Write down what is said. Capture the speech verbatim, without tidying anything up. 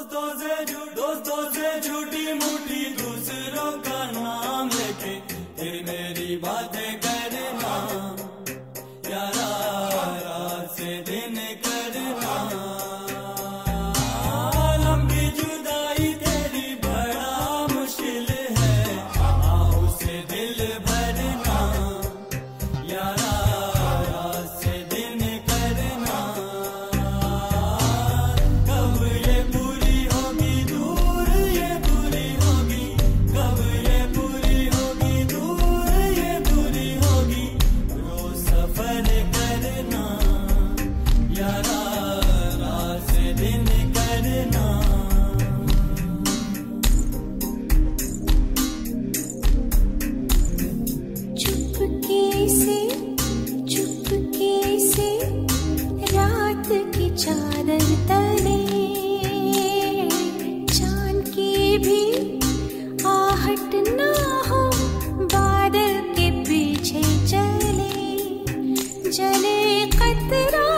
दोस्तों से दोस्तों से झूठी मूठी दूसरों का नाम लेके फिर मेरी बातें करना यारा रात से दिन करना। लंबी जुदाई तेरी बड़ा मुश्किल है आओ से दिल भरना यारा रात से दिन करना। कब ये पूरी होगी दूर ये दूरी होगी कब ये पूरी होगी दूर ये दूरी होगी रोज सफर करना यारा रात से दिन करना। चुपके से चुपके से रात की चादर तले चांद की भी आहट ना हो बादल के पीछे चले जले कतरा